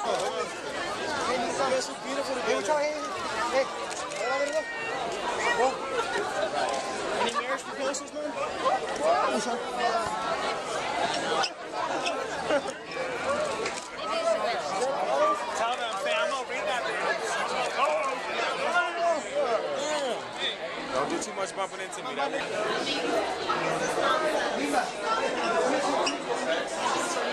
guys look beautiful together. Hey, any marriage proposals, man? Tell them, fam, I'm gonna read that. Don't do too much bumping into me. That